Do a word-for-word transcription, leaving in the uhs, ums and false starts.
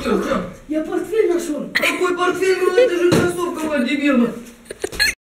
портфель? Я портфель нашел. Какой портфель? Ну это же кроссовка, мать дебила.